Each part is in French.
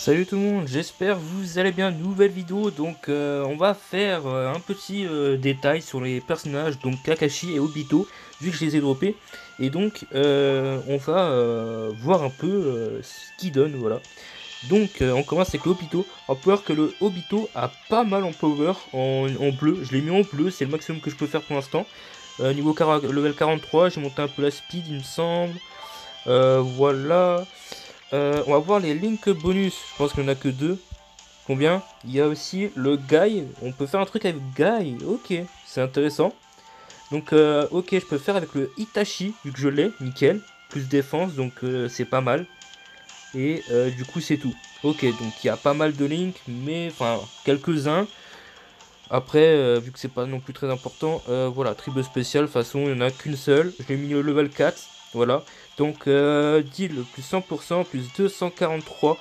Salut tout le monde, j'espère que vous allez bien. Nouvelle vidéo, donc on va faire un petit détail sur les personnages, donc Kakashi et Obito, vu que je les ai droppés. Et donc on va voir un peu ce qu'ils donnent, voilà. Donc on commence avec le Obito. On peut voir que le Obito a pas mal en power, en bleu. Je l'ai mis en bleu, c'est le maximum que je peux faire pour l'instant. Niveau level 43, j'ai monté un peu la speed, il me semble. Voilà. On va voir les links bonus. Je pense qu'il n'y en a que deux. Combien? Il y a aussi le Guy. On peut faire un truc avec Guy. Ok, c'est intéressant. Donc, ok, je peux faire avec le Itachi, vu que je l'ai. Nickel. Plus défense, donc c'est pas mal. Et du coup, c'est tout. Ok, donc il y a pas mal de links, mais enfin, quelques-uns. Après, vu que c'est pas non plus très important, voilà, tribe spécial, de toute façon, il n'y en a qu'une seule. Je l'ai mis au level 4, voilà. Donc, deal plus 100%, plus 243,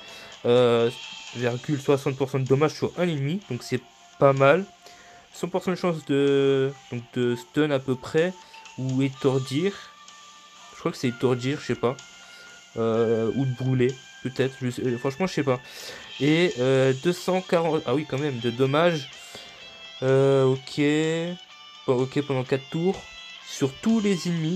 60% de dommages sur un ennemi, donc c'est pas mal. 100% de chance de stun à peu près, ou étourdir. Je crois que c'est étourdir, je sais pas. Ou de brûler, peut-être, franchement, je sais pas. Et 240, ah oui, quand même, de dommages. Ok. Bon, ok, pendant 4 tours. Sur tous les ennemis.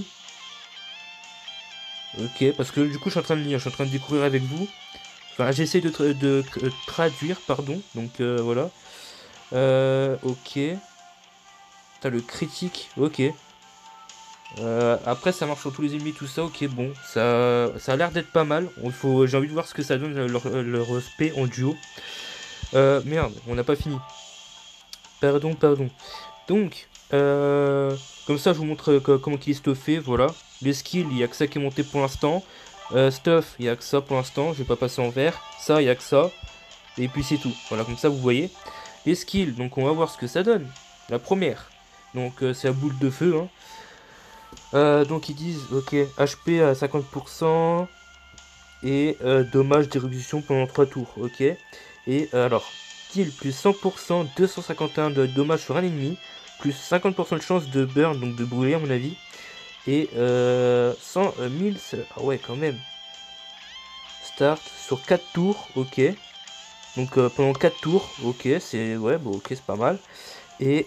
Ok, parce que du coup, je suis en train de lire, je suis en train de découvrir avec vous. Enfin, j'essaie de traduire, pardon. Donc, voilà. Ok. T'as le critique, ok. Après, ça marche sur tous les ennemis, tout ça, ok, bon. Ça a l'air d'être pas mal. J'ai envie de voir ce que ça donne, leur spé en duo. Merde, on n'a pas fini. Pardon, pardon. Donc, comme ça, je vous montre comment il est stuffé. Voilà. Les skills, il n'y a que ça qui est monté pour l'instant. Stuff, il n'y a que ça pour l'instant. Je vais pas passer en vert. Ça, il n'y a que ça. Et puis c'est tout. Voilà, comme ça, vous voyez. Les skills, donc on va voir ce que ça donne. La première. Donc, c'est la boule de feu. Hein. Donc, ils disent, ok, HP à 50%. Et dommage d'éruption pendant 3 tours. Ok. Et alors, kill plus 100%, 251 de dommages sur un ennemi, plus 50% de chance de burn, donc de brûler à mon avis, et 100 1000, ah ouais quand même. Start sur 4 tours, ok. Donc pendant 4 tours, ok, c'est ouais, bon, ok, c'est pas mal. Et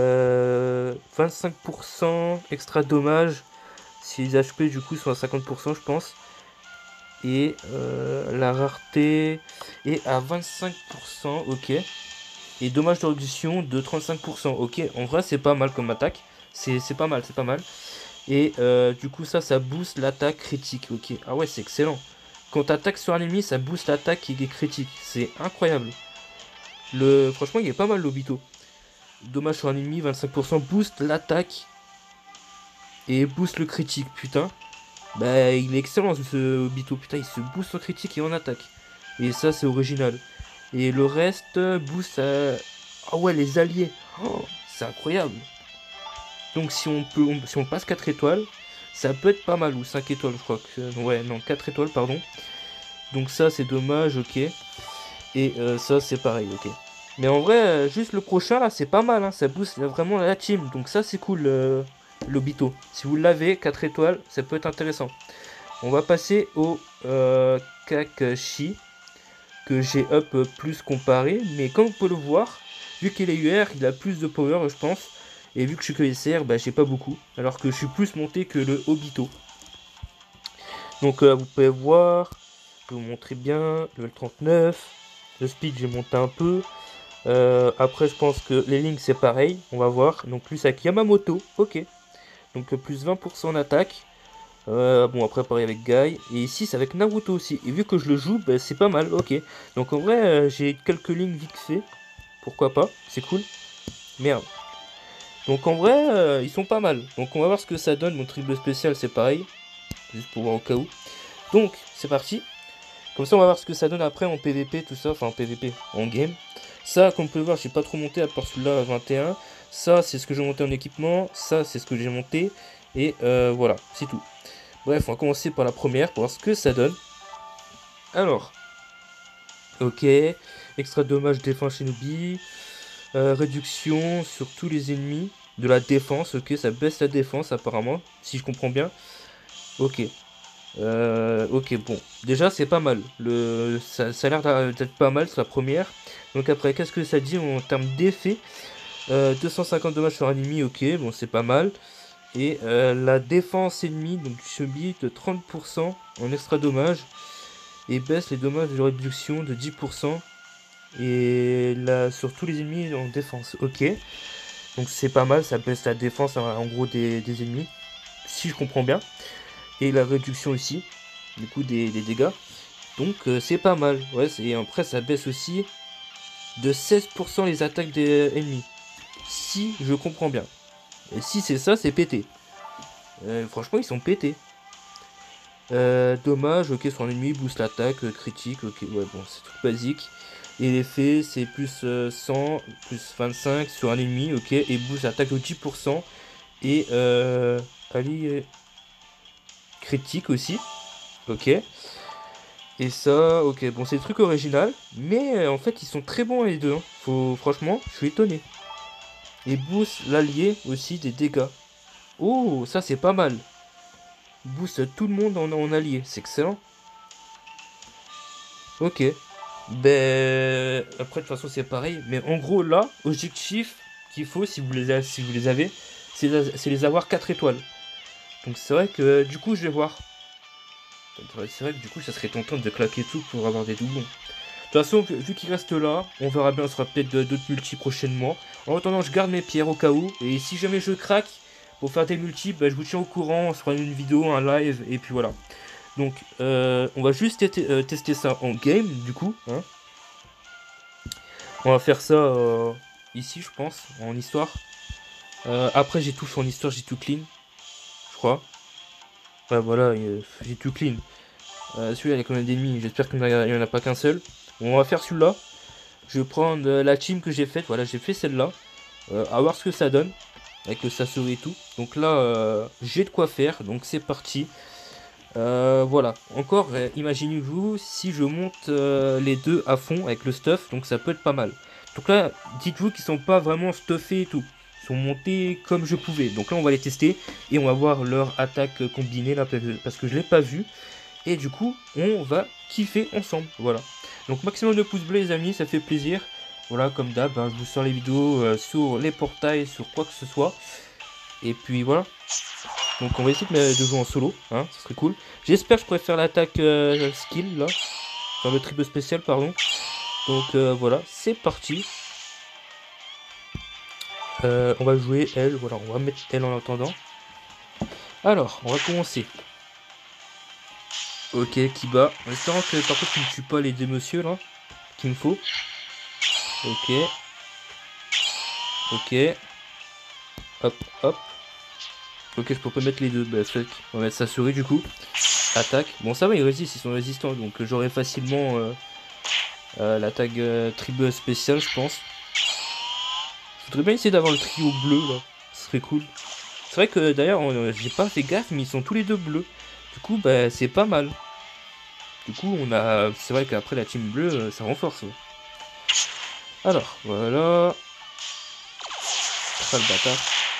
25% extra dommage si les HP du coup sont à 50%, je pense. Et la rareté est à 25%, ok. Et dommage de réduction de 35%, ok. En vrai, c'est pas mal comme attaque. C'est pas mal, c'est pas mal. Et du coup, ça booste l'attaque critique, ok. Ah ouais, c'est excellent. Quand t'attaques sur un ennemi, ça booste l'attaque qui est critique. C'est incroyable. Franchement, il est pas mal l'Obito. Dommage sur un ennemi, 25% booste l'attaque et booste le critique, putain. Bah, il est excellent ce Obito, putain, il se booste en critique et en attaque. Et ça, c'est original. Et le reste booste à... Ah ouais, les alliés. Oh, c'est incroyable. Donc si on passe 4 étoiles, ça peut être pas mal. Ou 5 étoiles, je crois que... Ouais, non, 4 étoiles, pardon. Donc ça, c'est dommage, ok. Et ça, c'est pareil, ok. Mais en vrai, juste le prochain, là, c'est pas mal. Hein, ça booste vraiment la team. Donc ça, c'est cool, l'Obito. Si vous l'avez, 4 étoiles, ça peut être intéressant. On va passer au Kakashi, que j'ai up plus comparé. Mais comme vous pouvez le voir, vu qu'il est UR, il a plus de power, je pense. Et vu que je suis que SR, bah, j'ai pas beaucoup. Alors que je suis plus monté que le Obito. Donc vous pouvez voir, je vais vous montrer bien, level 39. Le speed, j'ai monté un peu. Après, je pense que les lignes, c'est pareil. On va voir. Donc plus avec Yamamoto, ok. Donc plus 20% en attaque. Bon, après, pareil avec Guy. Et ici, c'est avec Naruto aussi. Et vu que je le joue, bah, c'est pas mal, ok. Donc en vrai, j'ai quelques lignes vite fait. Pourquoi pas, c'est cool. Merde. Donc en vrai, ils sont pas mal. Donc on va voir ce que ça donne. Mon triple spécial, c'est pareil. Juste pour voir au cas où. Donc, c'est parti. Comme ça, on va voir ce que ça donne après en PVP, tout ça. Enfin, en PVP, en game. Ça, comme vous pouvez voir, j'ai pas trop monté à part celui-là à 21. Ça, c'est ce que j'ai monté en équipement. Ça, c'est ce que j'ai monté. Et voilà, c'est tout. Bref, on va commencer par la première pour voir ce que ça donne. Alors, ok. Extra dommage défense Shinobi. Réduction sur tous les ennemis. De la défense, ok. Ça baisse la défense apparemment, si je comprends bien. Ok. Ok, bon. Déjà, c'est pas mal. Ça a l'air d'être pas mal, c'est la première. Donc après, qu'est-ce que ça dit en termes d'effet? 250 dommages sur ennemi, ok, bon, c'est pas mal. Et la défense ennemie, donc subit de 30% en extra dommages. Et baisse les dommages de réduction de 10%. Et là, sur tous les ennemis en défense, ok. Donc c'est pas mal, ça baisse la défense en gros des ennemis. Si je comprends bien. Et la réduction aussi, du coup, des dégâts. Donc c'est pas mal. Ouais, et après, ça baisse aussi de 16% les attaques des ennemis. Si je comprends bien. Et si c'est ça, c'est pété. Franchement, ils sont pétés. Dommage, ok, sur un ennemi, boost l'attaque, critique, ok, ouais, bon, c'est tout basique. Et l'effet, c'est plus 100, plus 25 sur un ennemi, ok, et boost l'attaque de 10%. Et allié critique aussi, ok. Et ça, ok, bon, c'est le truc original, mais en fait, ils sont très bons les deux, hein. Franchement, je suis étonné. Et boost l'allié aussi des dégâts. Oh, ça c'est pas mal. Boost tout le monde en allié, c'est excellent. Ok. Ben après de toute façon c'est pareil, mais en gros là, objectif qu'il faut si vous les avez, c'est les avoir 4 étoiles. Donc c'est vrai que du coup je vais voir. C'est vrai que du coup ça serait tentant de claquer tout pour avoir des doublons. De toute façon, vu qu'il reste là, on verra bien, on sera peut-être d'autres multis prochainement. En attendant, je garde mes pierres au cas où. Et si jamais je craque pour faire des multis, bah, je vous tiens au courant. On se fera une vidéo, un live, et puis voilà. Donc, on va juste tester ça en game, du coup. Hein. On va faire ça ici, je pense, en histoire. Après, j'ai tout fait en histoire, j'ai tout clean, je crois. Ouais, voilà, j'ai tout clean. Celui-là, il y a combien d'ennemis? J'espère qu'il n'y en a pas qu'un seul. Bon, on va faire celui-là. Je vais prendre la team que j'ai faite. Voilà, j'ai fait celle-là. À voir ce que ça donne. Avec le Sasori et tout. Donc là, j'ai de quoi faire. Donc c'est parti. Voilà. Encore, imaginez-vous si je monte les deux à fond avec le stuff. Donc ça peut être pas mal. Donc là, dites-vous qu'ils sont pas vraiment stuffés et tout. Ils sont montés comme je pouvais. Donc là, on va les tester. Et on va voir leur attaque combinée là. Parce que je l'ai pas vu. Et du coup, on va kiffer ensemble. Voilà. Donc maximum de pouces bleus les amis, ça fait plaisir. Voilà, comme d'hab, hein, je vous sors les vidéos sur les portails, sur quoi que ce soit. Et puis voilà. Donc on va essayer de jouer en solo, hein, ça serait cool. J'espère que je pourrais faire l'attaque skill là. Enfin le triple spécial, pardon. Donc voilà, c'est parti. On va jouer elle, voilà, on va mettre elle en attendant. Alors, on va commencer. Ok, Kiba. En espérant que par contre tu ne tues pas les deux monsieur là. Qu'il me faut. Ok. Ok. Hop, hop. Ok, je peux pas mettre les deux. Bah, fuck. On va mettre sa souris du coup. Attaque. Bon, ça va, ils résistent, ils sont résistants. Donc, j'aurai facilement l'attaque tribu spéciale, je pense. Je voudrais bien essayer d'avoir le trio bleu là. Ce serait cool. C'est vrai que d'ailleurs, j'ai pas fait gaffe, mais ils sont tous les deux bleus. Du coup, bah, c'est pas mal. Du coup, on a. C'est vrai qu'après la team bleue, ça renforce. Ouais. Alors, voilà. Ça le bâtard.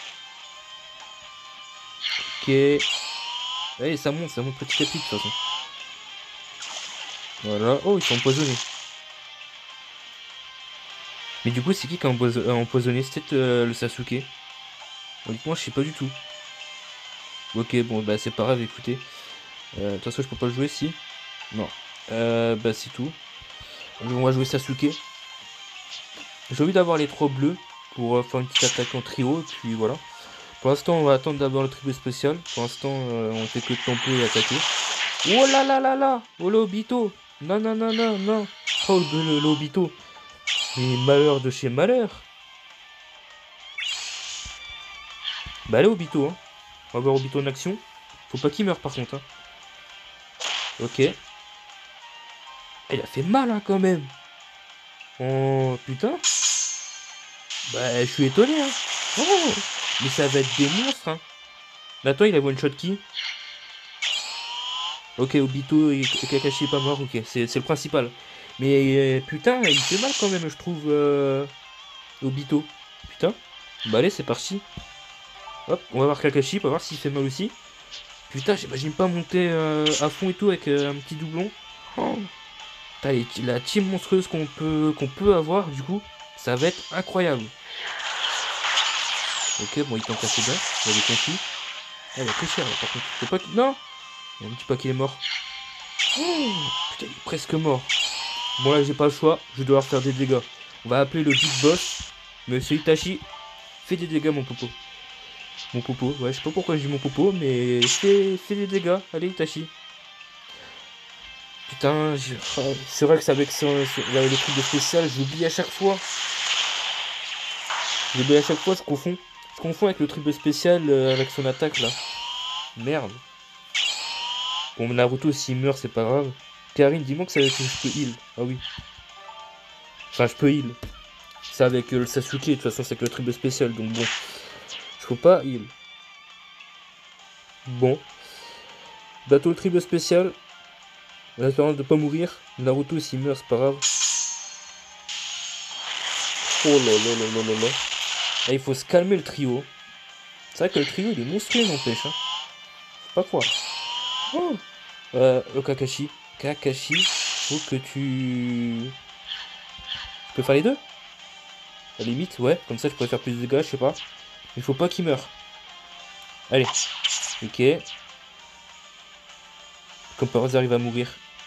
Ok. Allez, ça monte petit à petit de toute façon. Voilà. Oh, ils sont empoisonnés. Mais du coup, c'est qui a empoisonné? C'est peut-être le Sasuke. Honnêtement, je sais pas du tout. Ok, bon, bah c'est pas grave, écoutez. De toute façon, je peux pas le jouer si. Non. Bah c'est tout. On va jouer Sasuke. J'ai envie d'avoir les trois bleus pour faire une petite attaque en trio. Et puis voilà. Pour l'instant, on va attendre d'avoir le triple spécial. Pour l'instant, on fait que tempo et attaquer. Oh là là là là! Oh l'Obito! Non, non, non, non, non! Oh l'Obito! Mais malheur de chez malheur! Bah allez Obito, hein! On va voir Obito en action. Faut pas qu'il meure par contre, hein. Ok. Il a fait mal, hein, quand même! Oh putain! Bah je suis étonné, hein! Oh! Mais ça va être des monstres, hein! Mais attends, il a one shot qui? Ok, Obito et Kakashi est pas mort, ok, c'est le principal. Mais putain, il fait mal quand même, je trouve, Obito. Putain. Bah allez, c'est parti. Hop, on va voir Kakashi, on va voir s'il fait mal aussi. Putain, j'imagine pas monter à fond et tout avec un petit doublon. Oh. Putain, la team monstrueuse qu'on peut avoir, du coup, ça va être incroyable. Ok, bon, il t'en casse bien. Il avait confus. Ah, il a pris cher, là, par contre. Faut pas que... Non. On me dit pas qu'il est mort. Oh, putain, il est presque mort. Bon, là, j'ai pas le choix. Je dois leur faire des dégâts. On va appeler le big boss. Monsieur Itachi. Fais des dégâts, mon popo. Mon popo. Ouais, je sais pas pourquoi je dis mon popo, mais fais des dégâts. Allez, Itachi. Putain, oh, c'est vrai que c'est avec le truc de spécial, j'oublie à chaque fois. J'oublie à chaque fois, je confonds. Je confonds avec le truc de spécial avec son attaque là. Merde. Bon, Naruto, s'il meurt, c'est pas grave. Karine, dis-moi que ça avec que je peux heal. Ah oui. Enfin, je peux heal. C'est avec le Sasuke, de toute façon, c'est avec le truc de spécial, donc bon. Je peux pas heal. Bon. Bateau le triple spécial. En espérant de pas mourir. Naruto, s'il meurt, c'est pas grave. Oh là là là là là là. Là, il faut se calmer le trio. C'est vrai que le trio, il est monstrueux, n'empêche. Hein. Faut pas croire. Oh, Kakashi. Kakashi, faut que tu... Tu peux faire les deux? À la limite, ouais. Comme ça, je pourrais faire plus de dégâts, je sais pas. Il faut pas qu'il meure. Allez. Ok. Comme par hasard, il va mourir.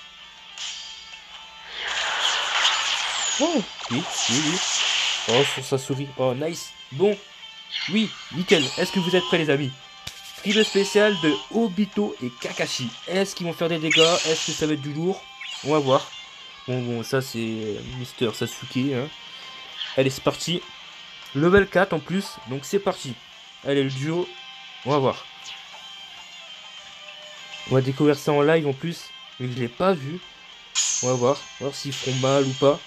Oh, oui, oui, oui. Oh, sur sa souris. Oh, nice. Bon. Oui, nickel. Est-ce que vous êtes prêts, les amis? Triple spécial de Obito et Kakashi. Est-ce qu'ils vont faire des dégâts? Est-ce que ça va être du lourd? On va voir. Bon, ça, c'est Mister Sasuke. Hein. Allez, c'est parti. Level 4 en plus. Donc, c'est parti. Allez, le duo. On va voir. On va découvrir ça en live en plus. Mais je l'ai pas vu. On va voir. On va voir s'ils feront mal ou pas.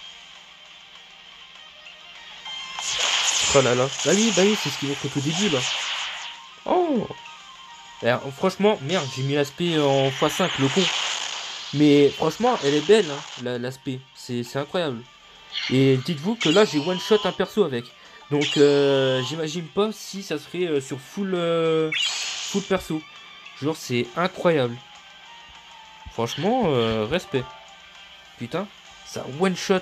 Oh là là. Bah oui, c'est ce qu'ils montrent au tout début là. Oh. Alors, franchement, merde, j'ai mis l'aspect en x5, le con. Mais franchement, elle est belle, hein, l'aspect. C'est incroyable. Et dites-vous que là, j'ai one shot un perso avec. Donc, j'imagine pas si ça serait sur full perso. Genre, c'est incroyable. Franchement, respect. Putain, ça one shot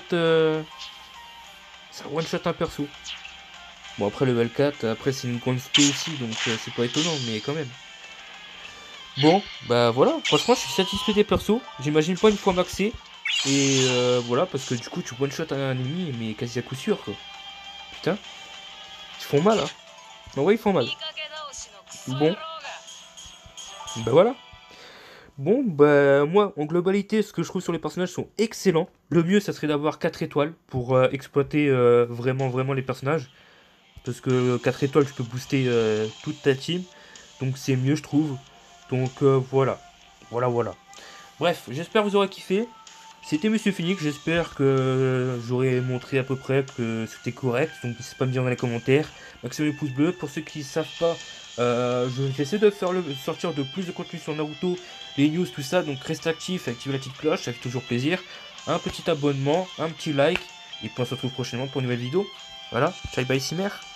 un perso. Bon, après level 4, après c'est une grande spé aussi, donc c'est pas étonnant, mais quand même. Bon, bah voilà, franchement je suis satisfait des persos, j'imagine pas une fois maxé. Et voilà, parce que du coup tu one shot un ennemi, mais quasi à coup sûr quoi. Putain, ils font mal hein. Bah ouais, ils font mal. Bon, bah voilà. Bon, bah moi en globalité, ce que je trouve sur les personnages sont excellents. Le mieux ça serait d'avoir 4 étoiles pour exploiter vraiment les personnages. Parce que 4 étoiles, tu peux booster toute ta team. Donc c'est mieux, je trouve. Donc voilà. Voilà. Bref, j'espère que vous aurez kiffé. C'était Monsieur Phoenix. J'espère que j'aurai montré à peu près que c'était correct. Donc n'hésitez pas à me dire dans les commentaires. Maximum les pouces bleus. Pour ceux qui ne savent pas, j'essaie de sortir de plus de contenu sur Naruto, les news, tout ça. Donc restez actifs, activez la petite cloche, ça fait toujours plaisir. Un petit abonnement, un petit like. Et puis on se retrouve prochainement pour une nouvelle vidéo. Voilà, ciao bye Cimer.